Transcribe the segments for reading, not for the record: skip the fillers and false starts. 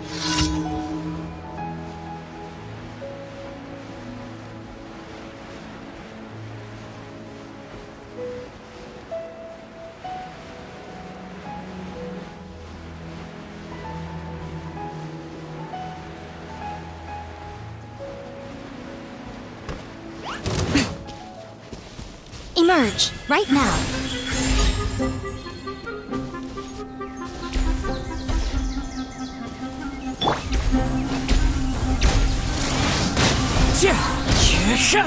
Emerge, right now. 绝杀！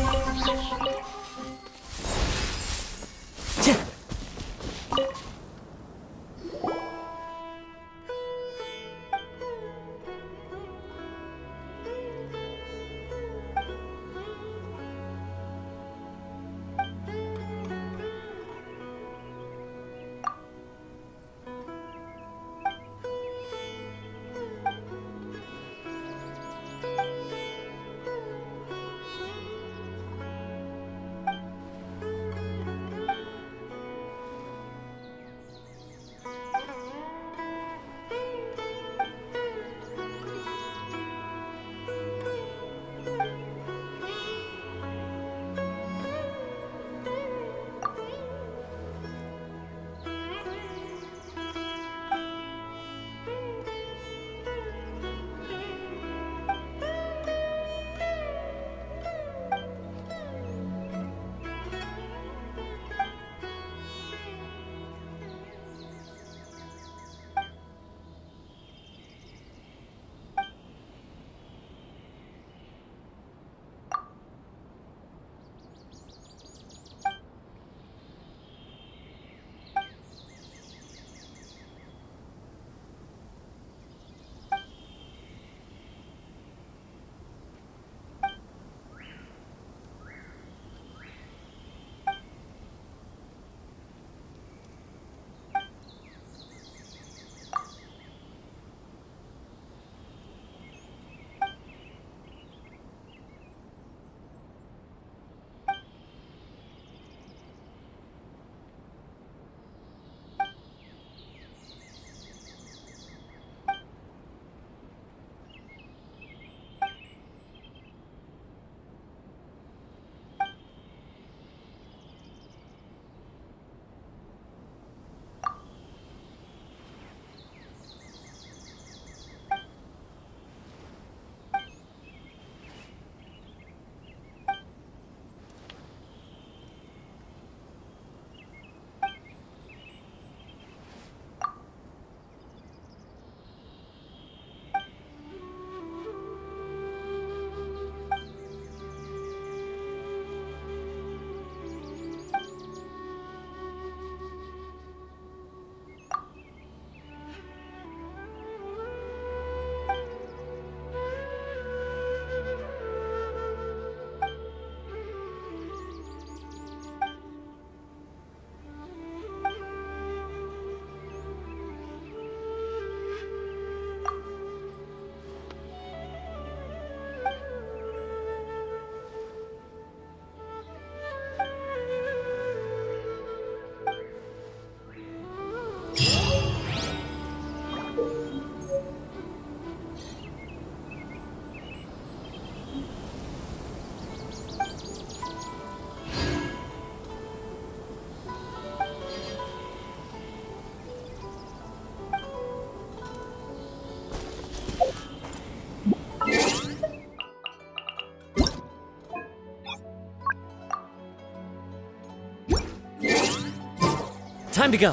Time to go.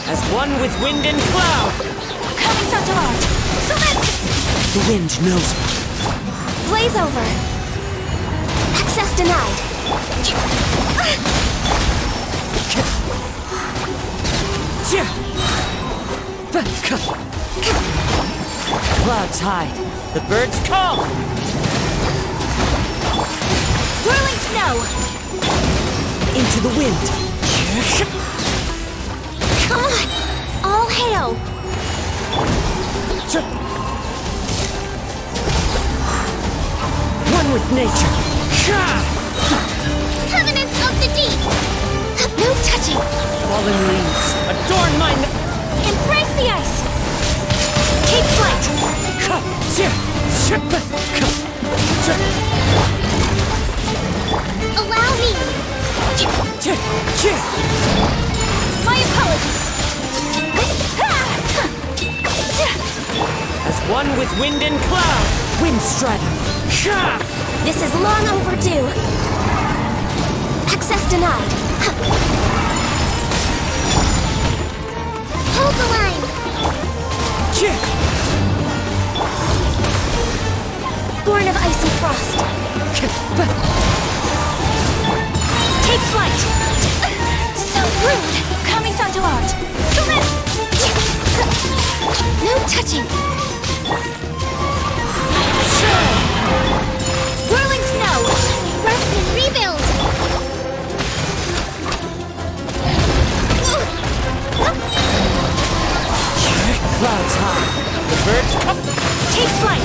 As one with wind and cloud. Coming Sato Art. Select! The wind knows me. Blaze over. Access denied. Clouds hide. The birds call. Whirling snow. Into the wind. Come on. All hail. One with nature. Covenants of the deep. No touching. Fallen leaves. Adorn my Embrace the ice. Take flight. Allow me. My apologies. As one with wind and cloud. Wind stratum. This is long overdue. Access denied. Hold the line. Born of ice and frost. Take flight. So rude. Coming Sato Art. No touching. Whirling snow. Rest and rebuild. Clouds high. The birds come. Take flight.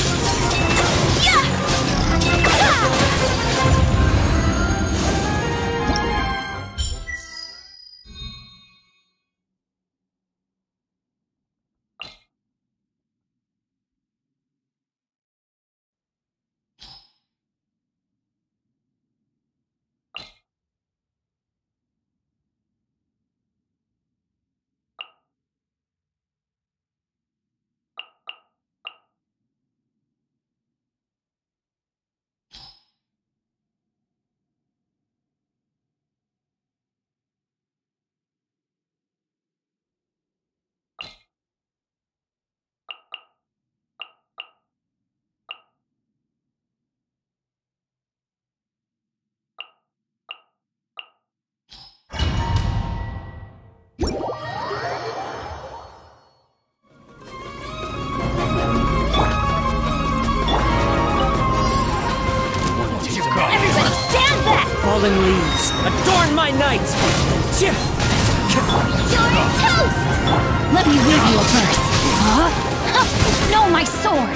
Everybody stand back! Fallen leaves. Adorn my night. You're toast! Let me weave you a verse. Huh? No, my sword!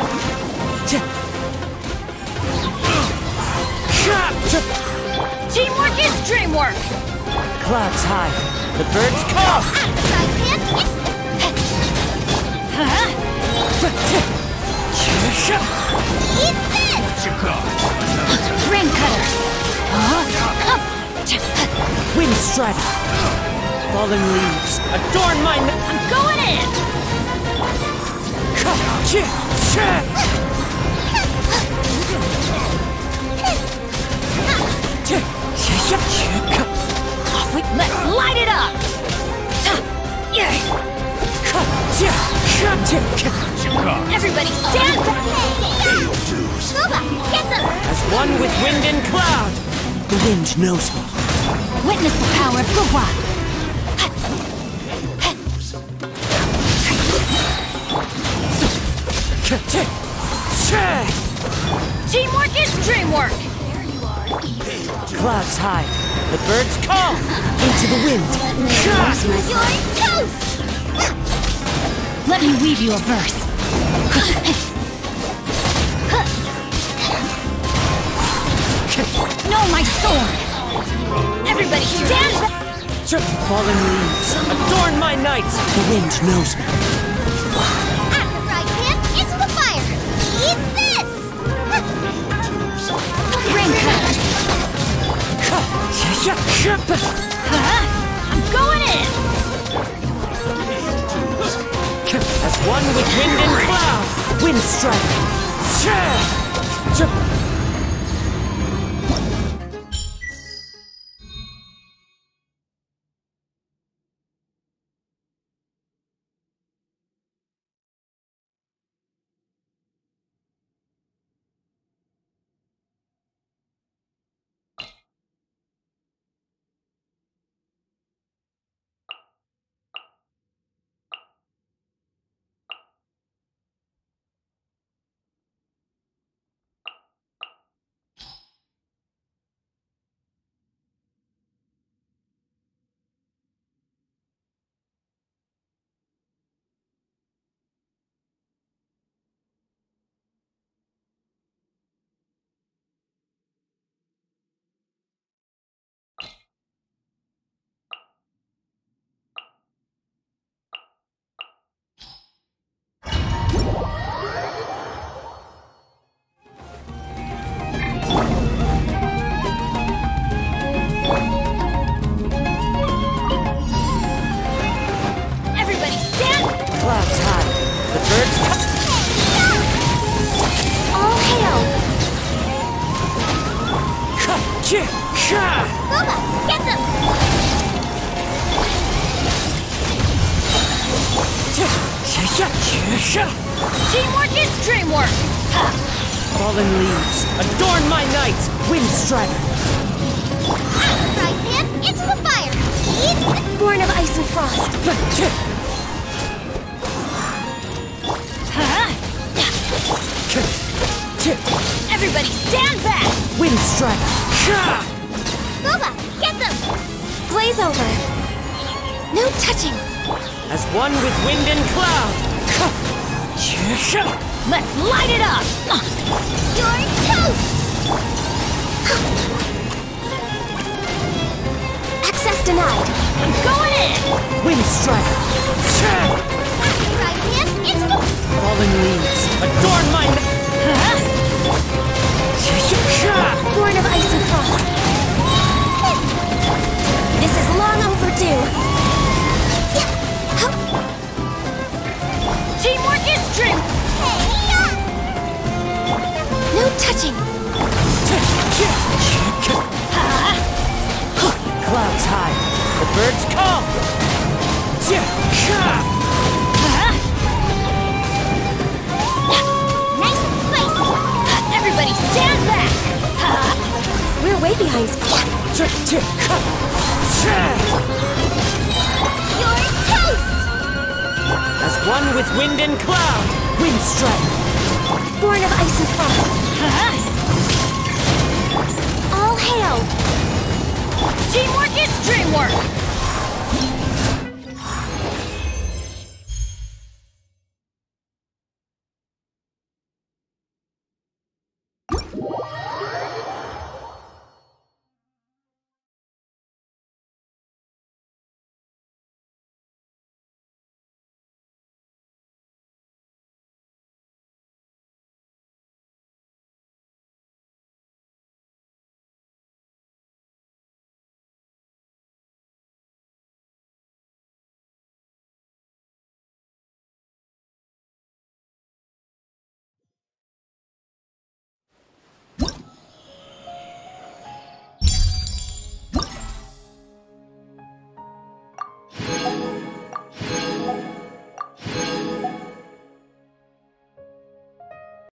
Teamwork is dreamwork! Clouds high. The birds call. Eat this! Rain cutter! Wind stratum. Fallen leaves. Adorn my night. I'm going in! Let's light it up! Everybody stand back! Get them! As one with wind and cloud. The wind knows me. Witness the power of Guhua! Teamwork is dreamwork! Clouds high. The birds call. Into the wind. You're toast! Let me weave you a verse. No, my sword! Everybody stand back! Fallen leaves. Adorn my night. The wind knows me. At the right hand, into the fire! Eat this! Rain cutter! I'm going in! As one with wind and cloud. Wind strike. Boba, get them! Teamwork is dreamwork! Fallen leaves, adorn my night! Wind strider! Right, man, into the fire! Born of ice and frost! Everybody stand back! Wind strider! Boba, get them! Blaze over! No touching! As one with wind and cloud! Let's light it up! You're toast! Access denied! I'm going in! Wind strider! Right, man, into the... Fallen leaves, adorn my night! Born of ice and frost! This is long overdue! Teamwork is dream! No touching! Clouds high, the birds call! Nice and spicy! Everybody stand back! We're way behind. You're toast! As one with wind and cloud! Wind strider! Born of ice and frost! All hail! Teamwork is dreamwork!